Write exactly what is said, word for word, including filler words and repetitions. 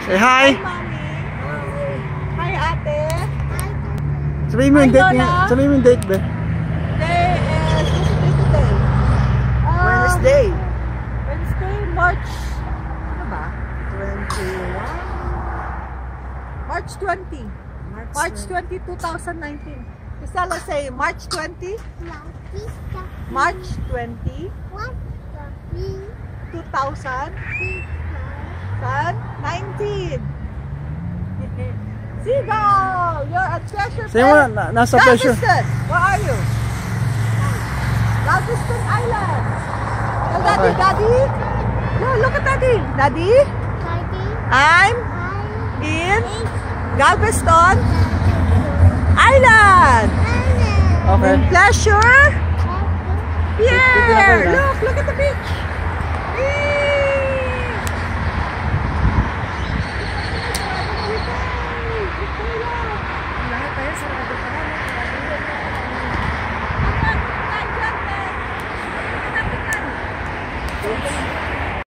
Say hi. Hi, Mommy. Hi, Ate. Sabihin mo yung date niya. Sabihin mo yung date ba? Today is, what's the date today? Um, Wednesday. Wednesday, March, ano ba? twenty-one. March twenty. March twenty, two thousand nineteen. Christella, say March twenty. March twenty. two thousand nineteen. Seagull! You're a treasure. Say mo, na, nasa treasure. Galveston! Where are you? Galveston Island. Tell Daddy, Daddy. No, look at Daddy. Daddy? I'm in Galveston Island. Okay. In pleasure. Pier. Look, look at the beach.